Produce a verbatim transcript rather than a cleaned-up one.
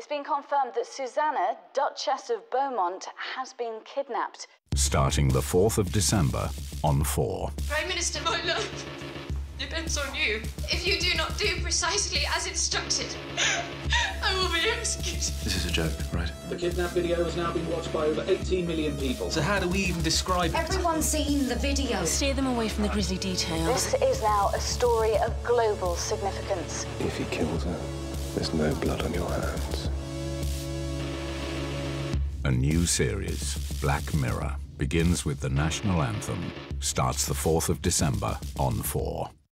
It's been confirmed that Susanna, Duchess of Beaumont, has been kidnapped. Starting the fourth of December on four. Prime Minister, my love depends on you. If you do not do precisely as instructed, I will be executed. This is a joke, right? The kidnap video has now been watched by over eighteen million people. So how do we even describe it? Everyone's seen the video. Steer them away from the grisly details. This is now a story of global significance. If he kills her, there's no blood on your hands. A new series, Black Mirror, begins with the national anthem. Starts the fourth of December on four.